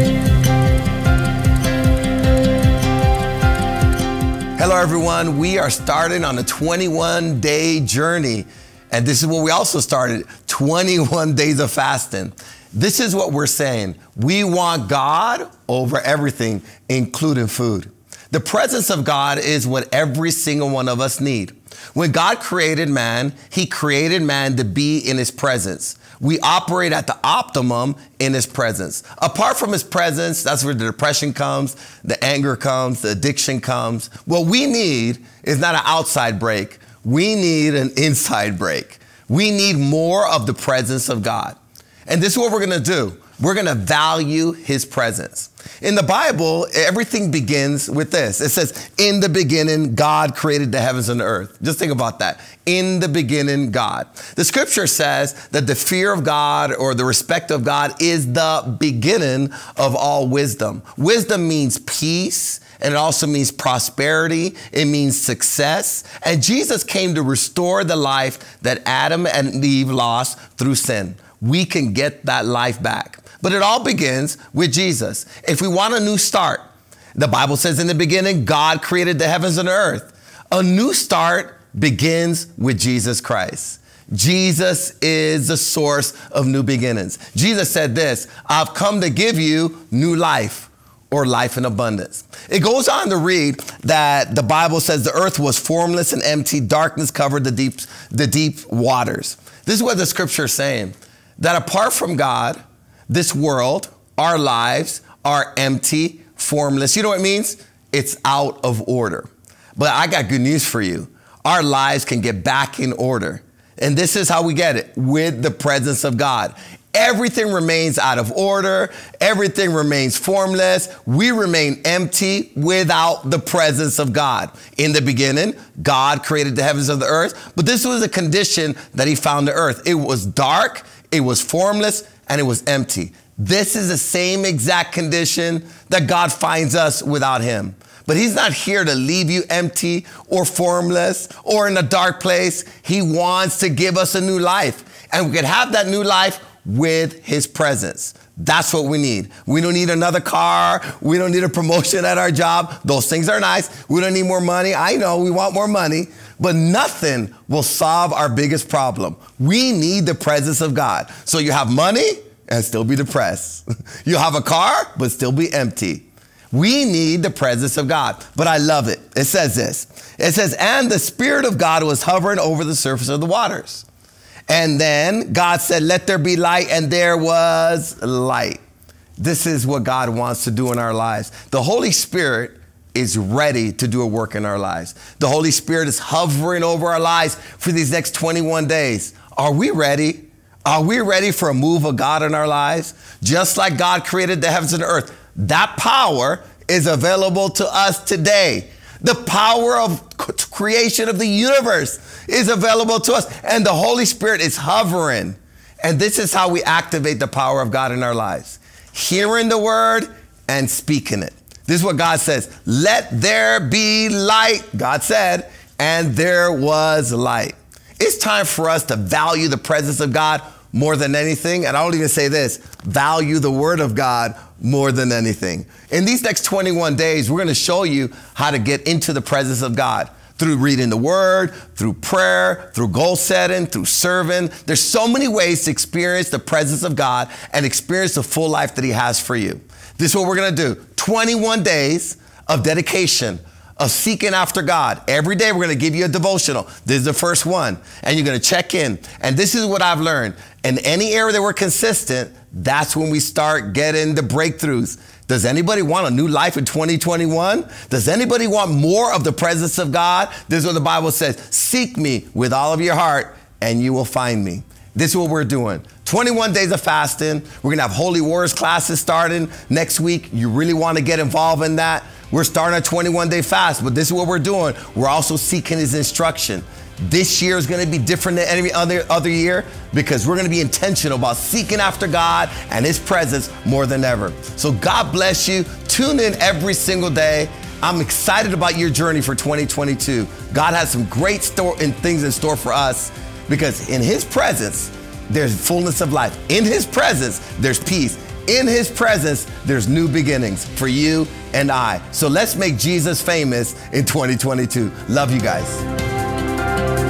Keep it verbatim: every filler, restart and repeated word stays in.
Hello everyone, we are starting on a twenty-one day journey. And this is what we also started, twenty-one days of fasting. This is what we're saying. We want God over everything, including food. The presence of God is what every single one of us need. When God created man, he created man to be in his presence. We operate at the optimum in his presence. Apart from his presence, that's where the depression comes, the anger comes, the addiction comes. What we need is not an outside break. We need an inside break. We need more of the presence of God. And this is what we're gonna do. We're gonna value his presence. In the Bible, everything begins with this. It says, in the beginning, God created the heavens and the earth. Just think about that. In the beginning, God. The scripture says that the fear of God or the respect of God is the beginning of all wisdom. Wisdom means peace, and it also means prosperity. It means success. And Jesus came to restore the life that Adam and Eve lost through sin. We can get that life back. But it all begins with Jesus. If we want a new start, the Bible says in the beginning, God created the heavens and the earth. A new start begins with Jesus Christ. Jesus is the source of new beginnings. Jesus said this, I've come to give you new life, or life in abundance. It goes on to read that the Bible says the earth was formless and empty, darkness covered the deep, the deep waters. This is what the scripture is saying, that apart from God, this world, our lives are empty, formless. You know what it means? It's out of order. But I got good news for you. Our lives can get back in order. And this is how we get it, with the presence of God. Everything remains out of order. Everything remains formless. We remain empty without the presence of God. In the beginning, God created the heavens and the earth, but this was a condition that he found the earth. It was dark, it was formless, and it was empty. This is the same exact condition that God finds us without him. But he's not here to leave you empty or formless or in a dark place. He wants to give us a new life, and we can have that new life with his presence. That's what we need. We don't need another car. We don't need a promotion at our job. Those things are nice. We don't need more money. I know we want more money, but nothing will solve our biggest problem. We need the presence of God. So you have money and still be depressed. You have a car, but still be empty. We need the presence of God, but I love it. It says this. It says, and the Spirit of God was hovering over the surface of the waters. And then God said, let there be light, and there was light. This is what God wants to do in our lives. The Holy Spirit is ready to do a work in our lives. The Holy Spirit is hovering over our lives for these next twenty-one days. Are we ready? Are we ready for a move of God in our lives? Just like God created the heavens and the earth, that power is available to us today. The power of creation of the universe is available to us, and the Holy Spirit is hovering. And this is how we activate the power of God in our lives. Hearing the word and speaking it. This is what God says. Let there be light, God said, and there was light. It's time for us to value the presence of God more than anything. And I'll even say this, value the word of God more than anything. In these next twenty-one days, we're going to show you how to get into the presence of God through reading the word, through prayer, through goal setting, through serving. There's so many ways to experience the presence of God and experience the full life that he has for you. This is what we're going to do. twenty-one days of dedication, of seeking after God. Every day we're going to give you a devotional. This is the first one. And you're going to check in. And this is what I've learned. In any area that we're consistent, that's when we start getting the breakthroughs. Does anybody want a new life in twenty twenty-one? Does anybody want more of the presence of God? This is what the Bible says. Seek me with all of your heart and you will find me. This is what we're doing. twenty-one days of fasting. We're going to have Holy Wars classes starting next week. You really want to get involved in that? We're starting a twenty-one day fast, but this is what we're doing. We're also seeking his instruction. This year is going to be different than any other, other year because we're going to be intentional about seeking after God and his presence more than ever. So God bless you. Tune in every single day. I'm excited about your journey for twenty twenty-two. God has some great store and things in store for us because in his presence, there's fullness of life. In his presence, there's peace. In his presence, there's new beginnings for you and I. So let's make Jesus famous in twenty twenty-two. Love you guys.